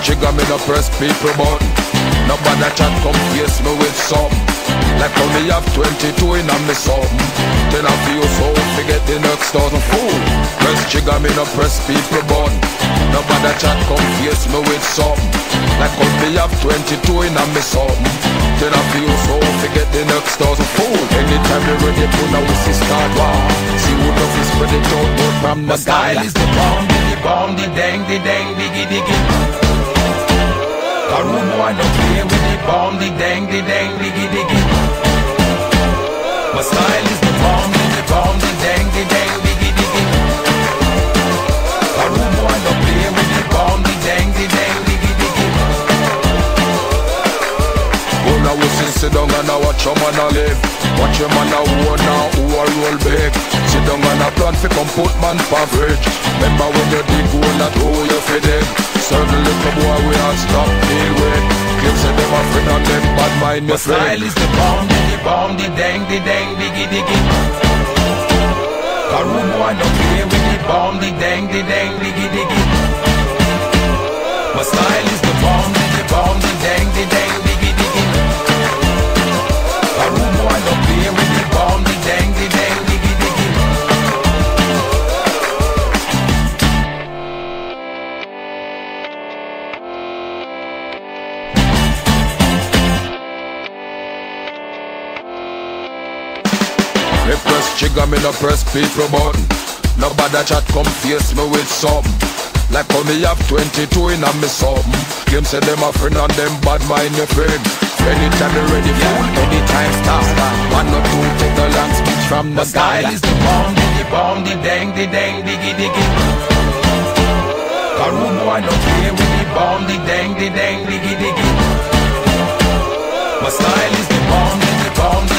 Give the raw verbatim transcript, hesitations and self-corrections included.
trigger, me no press people button. Nobody chat come face me with something. Like how me have twenty-two in a me something. Then I feel so forget the next thousand fool. Press trigger, me no press people button. Nobody chat come face me with something. Like how me have twenty-two in a me something. Then I feel so forget the next thousand fool. Anytime you ready to now we see start war. See who love is spread it out but from the style is the bomb, the bomb, the dang, the dang, diggy diggy. A room boy don't play with the bomb, the dang, the dang, diggy diggy. My style is the bomb, the bomb, the dang, the dang, diggy diggy. A room boy don't play with the bomb, the dang, the dang, diggy diggy. Go now we see sit down and I watch your man a live. Watch your man a war now, who a roll big. Sit down and a plan fi come put man for bridge. Remember when you dig hole that hole you fi dig. Certain little boy we all stop deal with. Kids say them a friend and them bad mind your friend. My style is the bomb, the bomb, the dang, the dang, diggy diggy. A room boy don't play with the bomb, the dang, the dang, diggy diggy. My style is the bomb, the bomb, the dang, the dang, diggy diggy. A room boy don't play with the bomb, the dang, the dang, diggy diggy. Me press trigger, me no press people button. Nobody chat come face me with something. Like how me have twenty-two in a me something. Claim say them a friend and them bad mind your friend. Anytime you ready fool, anytime start. One or two take a long speech from the style is the bomb, the bomb, the dang, the dang, diggy diggy. A room boy don't play with the bomb, the dang, the dang, diggy diggy. My style is the bomb, the bomb.